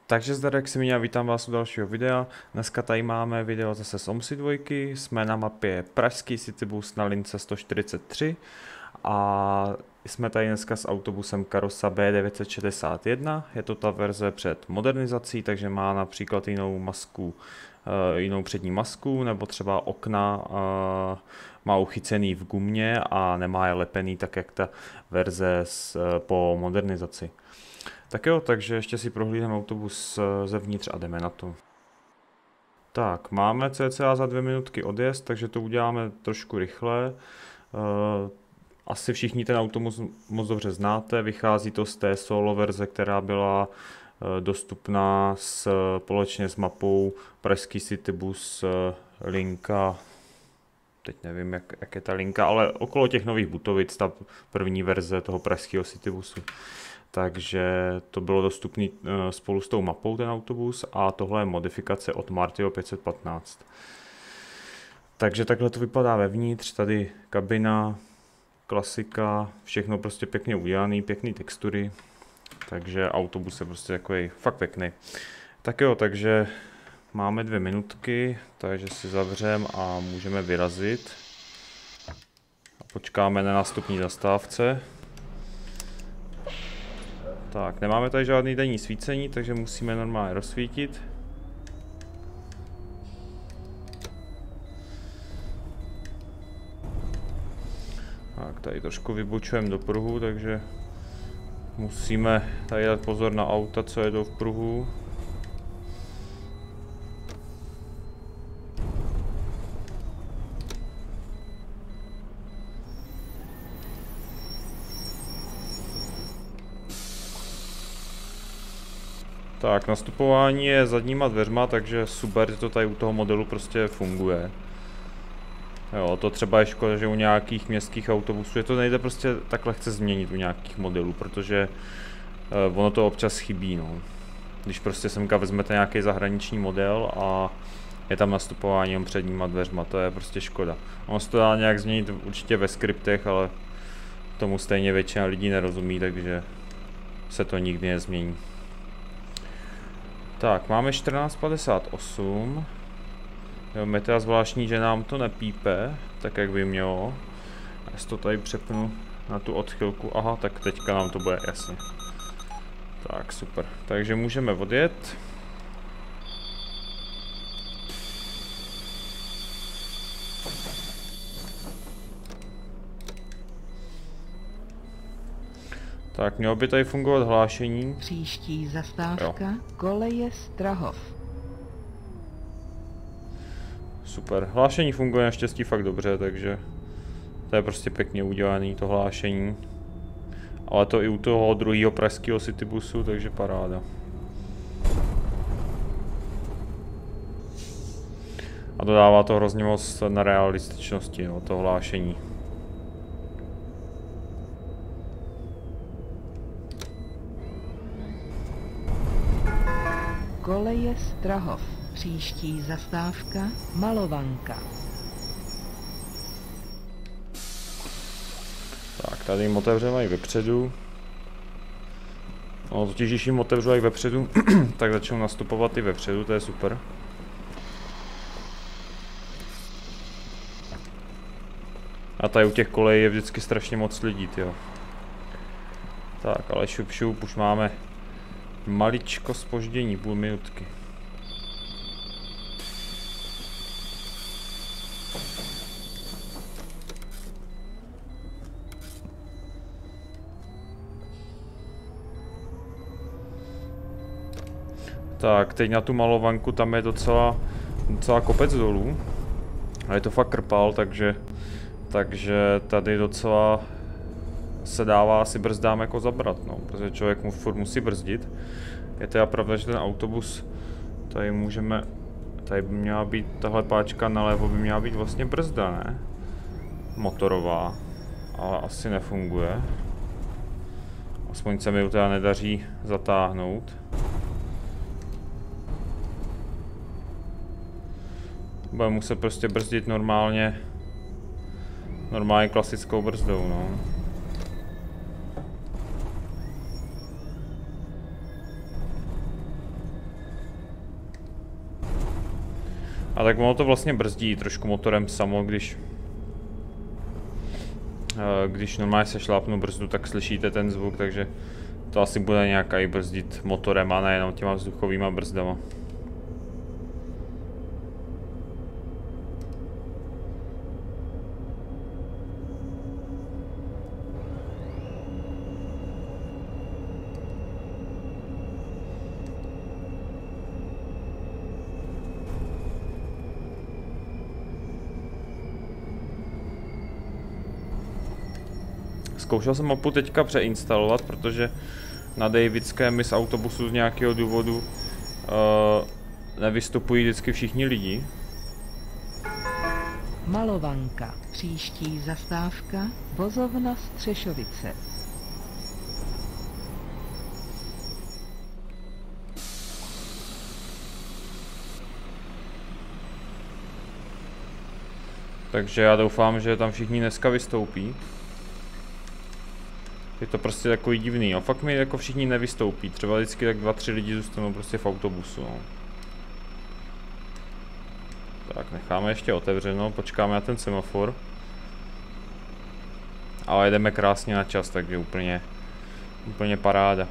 Takže zde si mě vítám vás u dalšího videa. Dneska tady máme video zase z OMSI 2. Jsme na mapě Pražský Citybus na lince 143 a jsme tady dneska s autobusem Karosa B961. Je to ta verze před modernizací, takže má například jinou masku, jinou přední masku, nebo třeba okna má uchycený v gumě a nemá je lepený tak jak ta verze po modernizaci. Tak jo, takže ještě si prohlídneme autobus zevnitř a jdeme na to. Tak, máme cca za 2 minutky odjezd, takže to uděláme trošku rychle. Asi všichni ten autobus moc dobře znáte, vychází to z té solo verze, která byla dostupná společně s mapou Pražský Citybus linka, teď nevím jak je ta linka, ale okolo těch nových Butovic, ta první verze toho pražského Citybusu. Takže to bylo dostupné spolu s tou mapou ten autobus a tohle je modifikace od Martio 515. Takže takhle to vypadá vevnitř, tady kabina, klasika, všechno prostě pěkně udělané, pěkné textury, takže autobus je prostě takový fakt pěkný. Tak jo, takže máme 2 minutky, takže si zavřeme a můžeme vyrazit. A počkáme na nástupní zastávce. Tak, nemáme tady žádný denní svícení, takže musíme normálně rozsvítit. Tak, tady trošku vybočujeme do pruhu, takže musíme tady dát pozor na auta, co jedou v pruhu. Tak, nastupování je zadníma dveřma, takže super, že to tady u toho modelu prostě funguje. Jo, to třeba je škoda, že u nějakých městských autobusů, že to nejde prostě tak lehce změnit u nějakých modelů, protože ono to občas chybí, no. Když prostě semka vezmete nějaký zahraniční model a je tam nastupování jen předníma dveřma, to je prostě škoda. Ono se to dá nějak změnit určitě ve skriptech, ale tomu stejně většina lidí nerozumí, takže se to nikdy nezmění. Tak, máme 14:58. Jo, je teda zvláštní, že nám to nepípe, tak jak by mělo. Já si to tady přepnu na tu odchylku. Aha, tak teďka nám to bude jasně. Tak, super. Takže můžeme odjet. Tak, mělo by tady fungovat hlášení. Příští zastávka koleje Strahov. Super, hlášení funguje naštěstí fakt dobře, takže to je prostě pěkně udělané to hlášení. Ale to i u toho druhého pražského Citybusu, takže paráda. A dodává to hrozně moc na realističnosti, no, to hlášení. Koleje Strahov. Příští zastávka Malovanka. Tak, tady jim otevřeme i vepředu. No, totiž když jim otevřu i vepředu, tak začnou nastupovat i vepředu, to je super. A tady u těch kolejí je vždycky strašně moc lidí, tyjo. Tak, ale šup, už máme maličko zpoždění, půl minutky. Tak, teď na tu Malovanku, tam je docela kopec dolů. A je to fakt krpal, takže tady docela se dává asi brzdám jako zabrat, no, protože člověk mu furt musí brzdit. Je teda pravda, že ten autobus, tady by měla být, tahle páčka nalevo by měla být vlastně brzda, ne? Motorová, ale asi nefunguje. Aspoň se mi to teda nedaří zatáhnout. Budeme muset prostě brzdit normálně klasickou brzdou, no. A tak ono to vlastně brzdí trošku motorem samo, když normálně se šlápnu brzdu, tak slyšíte ten zvuk, takže to asi bude nějak i brzdit motorem a nejenom těma vzduchovýma brzdama. Zkoušel jsem mapu teďka přeinstalovat, protože na Davidském mi z autobusu z nějakého důvodu nevystupují vždycky všichni lidi. Malovanka. Příští zastávka vozovna Střešovice. Takže já doufám, že tam všichni dneska vystoupí. Je to prostě takový divný, no. Fakt mi jako všichni nevystoupí, třeba vždycky tak 2-3 lidi zůstanou prostě v autobusu, no. Tak necháme ještě otevřeno, počkáme na ten semafor. Ale jdeme krásně na čas, takže úplně paráda.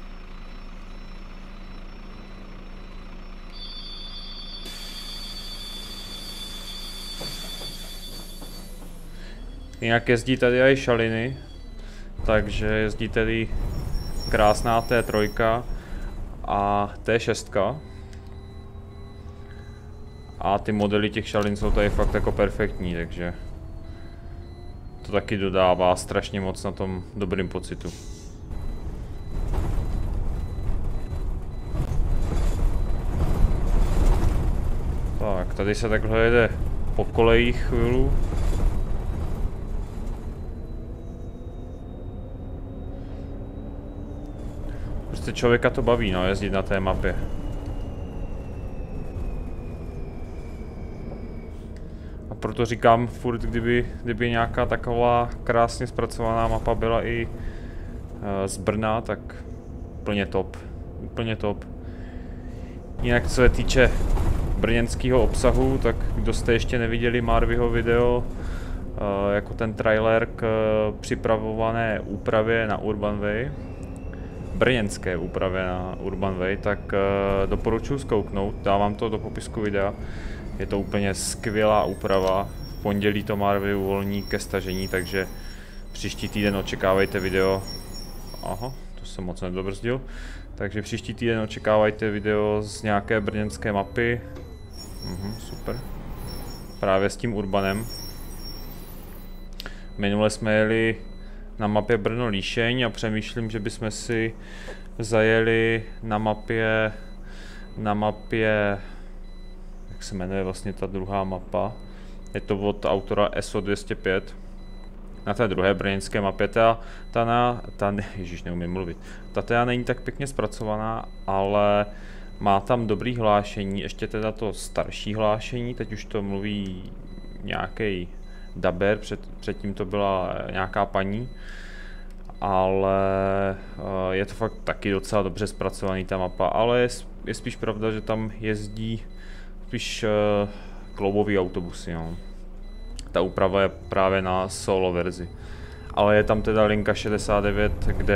Jinak jezdí tady i šaliny. Takže jezdí tedy krásná T3 a T6. A ty modely těch šalin jsou tady fakt jako perfektní, takže to taky dodává strašně moc na tom dobrým pocitu. Tak, tady se takhle jede po kolejích chvíli. Prostě člověka to baví, no, jezdit na té mapě. A proto říkám furt, kdyby nějaká taková krásně zpracovaná mapa byla i z Brna, tak úplně top. Úplně top. Jinak co se týče brněnského obsahu, tak kdo jste ještě neviděli Marvyho video, jako ten trailer k připravované úpravě na Urban Way, brněnské úpravě na Urban Way, tak doporučuji zkouknout, dávám to do popisku videa. Je to úplně skvělá úprava, v pondělí to Marvy uvolní ke stažení, takže příští týden očekávejte video. Aha, to jsem moc nedobrzdil. Takže příští týden očekávajte video z nějaké brněnské mapy. Super. Právě s tím Urbanem. Minule jsme jeli na mapě Brno-Líšeň a přemýšlím, že bychom si zajeli na mapě, jak se jmenuje vlastně ta druhá mapa, je to od autora SO205, na té druhé brněnské mapě, ježiš, neumím mluvit, ta teda není tak pěkně zpracovaná, ale má tam dobrý hlášení, ještě teda to starší hlášení, teď už to mluví nějaký daber, předtím to byla nějaká paní, ale je to fakt taky docela dobře zpracovaný ta mapa, ale je spíš pravda, že tam jezdí spíš kloubový autobusy, no. Ta úprava je právě na solo verzi, ale je tam teda linka 69,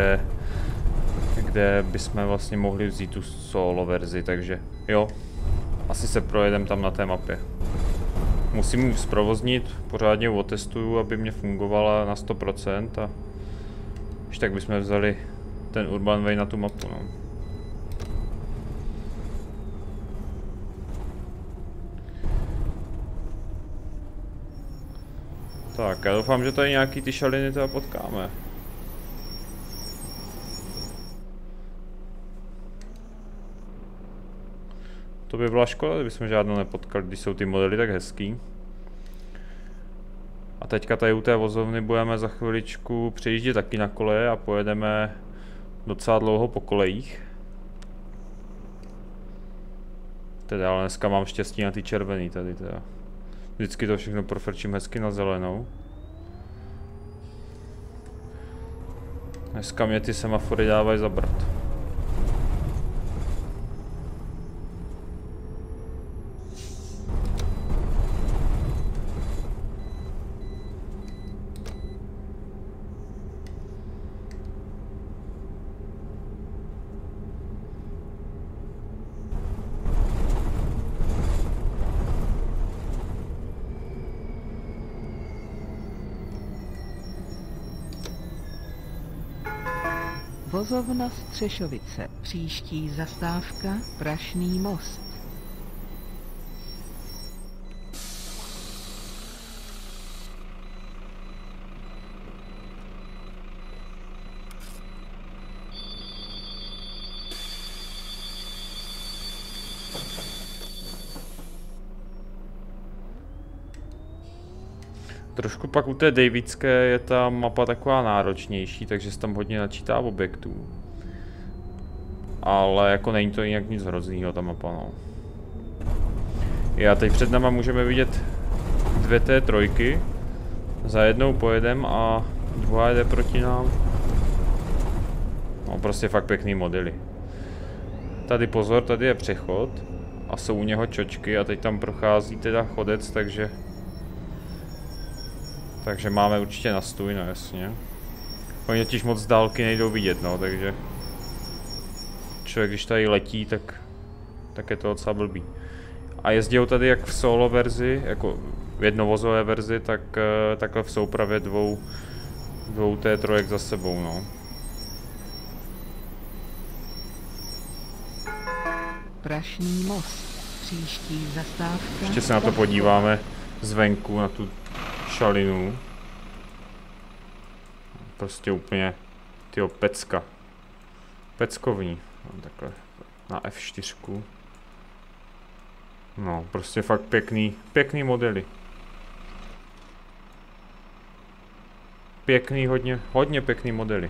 kde bychom vlastně mohli vzít tu solo verzi, takže jo, asi se projedem tam na té mapě. Musím ji zprovoznit, pořádně otestuju, aby mě fungovala na 100% a už tak bychom vzali ten Urban Way na tu mapu, no. Tak, já doufám, že tady nějaký ty šaliny teda potkáme. To by byla škoda, kdybychom žádnou nepotkali, když jsou ty modely tak hezký. A teďka tady u té vozovny budeme za chviličku přejíždět taky na koleje a pojedeme docela dlouho po kolejích. Teda, ale dneska mám štěstí na ty červený tady teda. Vždycky to všechno profrčím hezky na zelenou. Dneska mě ty semafory dávají zabrat. Vozovna Střešovice. Příští zastávka Prašný most. Trošku pak u té Davidské je ta mapa taková náročnější, takže se tam hodně načítá objektů. Ale jako není to jinak nic hroznýho ta mapa, no. A teď před náma můžeme vidět dvě té trojky. Za jednou pojedem a druhá jde proti nám. No prostě fakt pěkný modely. Tady pozor, tady je přechod a jsou u něho čočky a teď tam prochází teda chodec, takže máme určitě na stůj, no jasně. Oni totiž moc z dálky nejdou vidět, no, takže člověk, když tady letí, tak je to docela blbý. A jezdí tady jak v solo verzi, jako v jednovozové verzi, tak takhle v soupravě dvou T3 za sebou, no. Prašný most. Příští zastávka. Ještě se na to podíváme zvenku, na tu šalinu. Prostě úplně, tyjo, pecka. Peckovní. Takhle na F4. No, prostě fakt pěkný modely. Pěkný, hodně pěkný modely.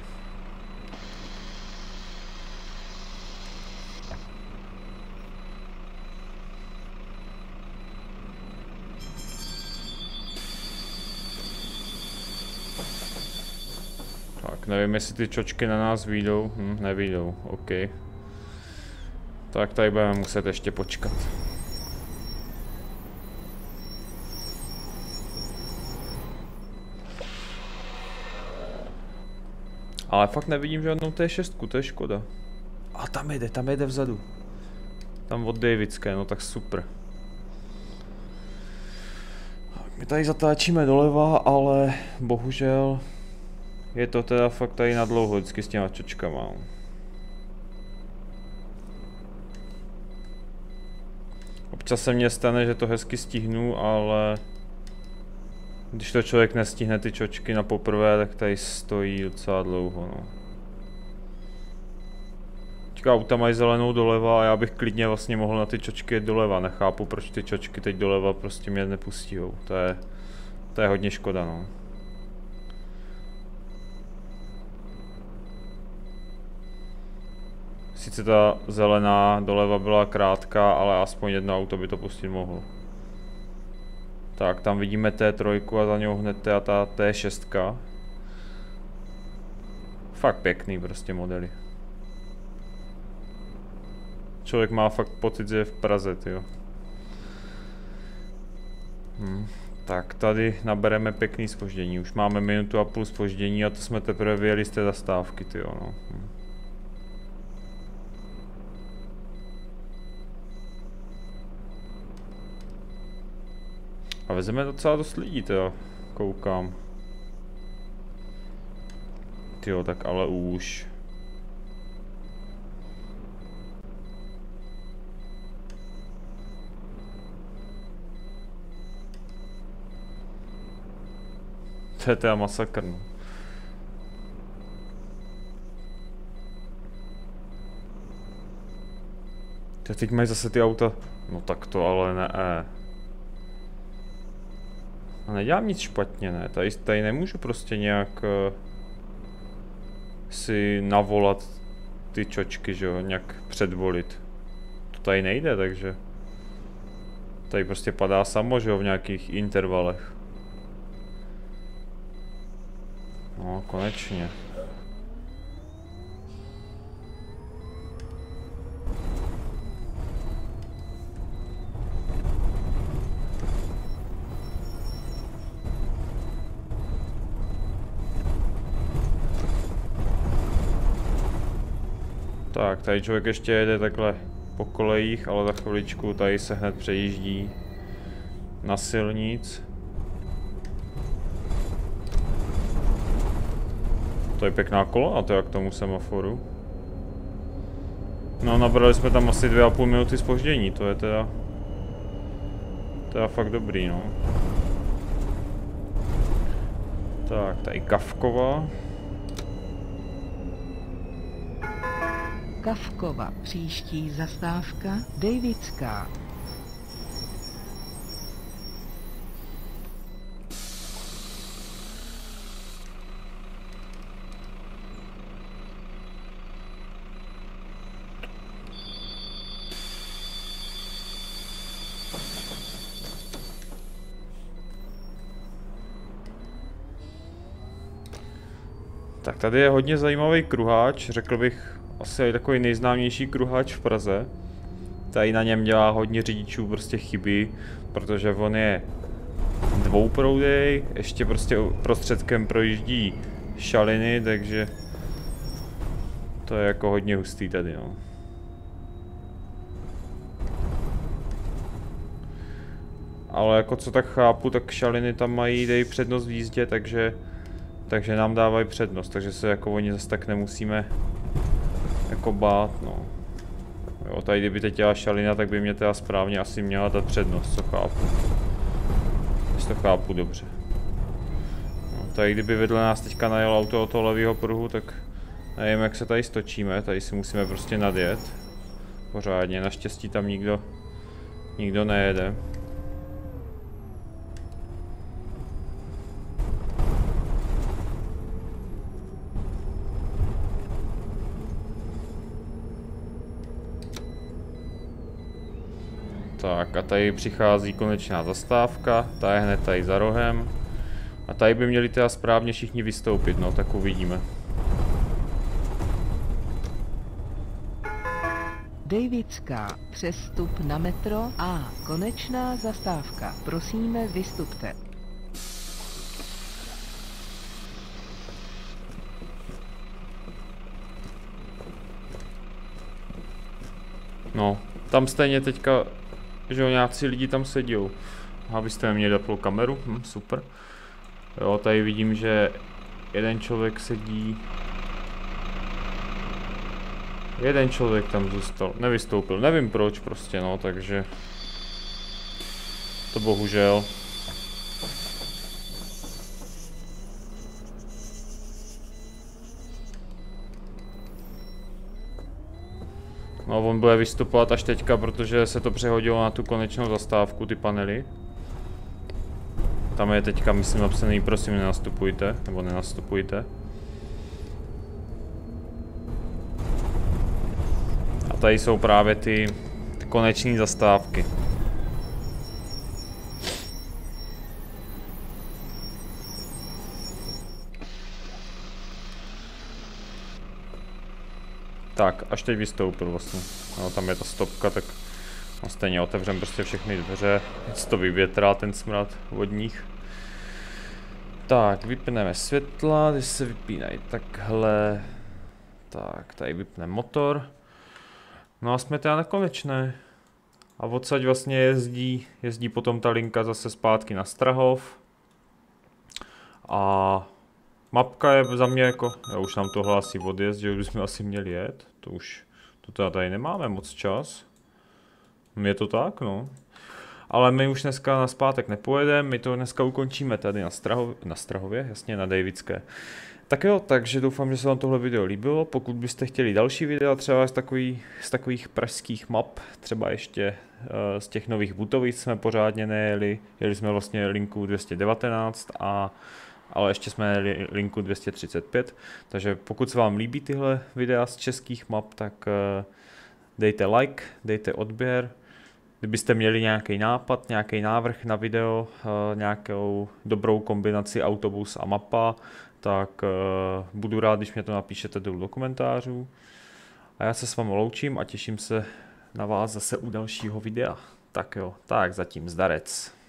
Tak, nevím, jestli ty čočky na nás vyjdou. Nevyjdou, OK. Tak tady budeme muset ještě počkat. Ale fakt nevidím žádnou T6, to je škoda. A tam jede vzadu. Tam od Davidské, no tak super. My tady zatáčíme doleva, ale bohužel je to teda fakt tady na dlouho vždycky s těma čočkama. Občas se mně stane, že to hezky stihnu, ale když to člověk nestihne ty čočky na poprvé, tak tady stojí docela dlouho, no. Teďka auta mají zelenou doleva a já bych klidně vlastně mohl na ty čočky jet doleva. Nechápu, proč ty čočky teď doleva prostě mě nepustijou. To je hodně škoda, no. Sice ta zelená doleva byla krátká, ale aspoň jedno auto by to pustit mohlo. Tak, tam vidíme T3 a za něho hned ta T6. Fakt pěkný prostě modely. Člověk má fakt pocit, že je v Praze, tyjo. Tak, tady nabereme pěkný zpoždění. Už máme 1,5 minuty zpoždění a to jsme teprve vyjeli z té zastávky, tyjo, no. A vezeme docela dost lidí, teda, koukám. Tyjo, tak ale už. To je teda masakr, no. Teď mají zase ty auta. No tak to ale ne. A nedělám nic špatně, ne? Tady nemůžu prostě nějak si navolat ty čočky, že jo? Nějak předvolit. To tady nejde, takže tady prostě padá samo, že jo? V nějakých intervalech. No, konečně. Tak, tady člověk ještě jede takhle po kolejích, ale za chviličku tady se hned přejíždí na silnic. To je pěkná kola, a to je k tomu semaforu. No, nabrali jsme tam asi 2,5 minuty zpoždění, to je teda fakt dobrý, no. Tak, tady Kavkova. Kavkova, příští zastávka Davidská. Tak tady je hodně zajímavý kruháč, řekl bych asi takový nejznámější kruháč v Praze. Tady na něm dělá hodně řidičů prostě chyby, protože on je dvouproudej, ještě prostě prostředkem projíždí šaliny, takže to je jako hodně hustý tady, no. Ale jako co tak chápu, tak šaliny tam mají přednost v jízdě, takže nám dávají přednost, takže se jako oni zase tak nemusíme jako bát, no. Jo, tady kdyby teď dělala šalina, tak by mě teda správně asi měla dát přednost, co chápu. Jestli to chápu dobře. No, tady kdyby vedle nás teďka najel auto od toho levého pruhu, tak nevím, jak se tady stočíme, tady si musíme prostě nadjet. Pořádně, naštěstí tam nikdo nejede. Tak a tady přichází konečná zastávka, ta je hned tady za rohem. A tady by měli teda správně všichni vystoupit, no tak uvidíme. Davidská, přestup na metro a konečná zastávka. Prosíme, vystupte. No, tam stejně teďka, že jo, nějací lidi tam sedí. Abyste měli doplo kameru, super. Jo, tady vidím, že jeden člověk sedí. Jeden člověk tam zůstal, nevystoupil, nevím proč prostě, no, takže to bohužel. No, on bude vystupovat až teďka, protože se to přehodilo na tu konečnou zastávku, ty panely. Tam je teďka, myslím, napsaný, prosím, nenastupujte, nebo nenastupujte. A tady jsou právě ty koneční zastávky. Tak, až teď vystoupil vlastně. No, tam je ta stopka, tak no, stejně otevřem prostě všechny dveře. Se to vyvětrá ten smrad vodních. Tak, vypneme světla, když se vypínají takhle. Tak, tady vypneme motor. No a jsme teda na konečné. A odsaď vlastně jezdí potom ta linka zase zpátky na Strahov. A mapka je za mě jako, já už nám to hlásí odjezd, že už bychom asi měli jet. To teda tady nemáme moc čas. Je to tak, no. Ale my už dneska na zpátek nepojedeme, my to dneska ukončíme tady na Strahově, jasně, na Davidské. Tak jo, takže doufám, že se vám tohle video líbilo. Pokud byste chtěli další videa třeba z takových pražských map, třeba ještě z těch nových Butovic jsme pořádně nejeli, jeli jsme vlastně linku 219 ale ještě jsme jeli linku 235, takže pokud se vám líbí tyhle videa z českých map, tak dejte like, dejte odběr. Kdybyste měli nějaký nápad, nějaký návrh na video, nějakou dobrou kombinaci autobus a mapa, tak budu rád, když mě to napíšete do komentářů. A já se s vámi loučím a těším se na vás zase u dalšího videa. Tak jo, tak zatím zdarec.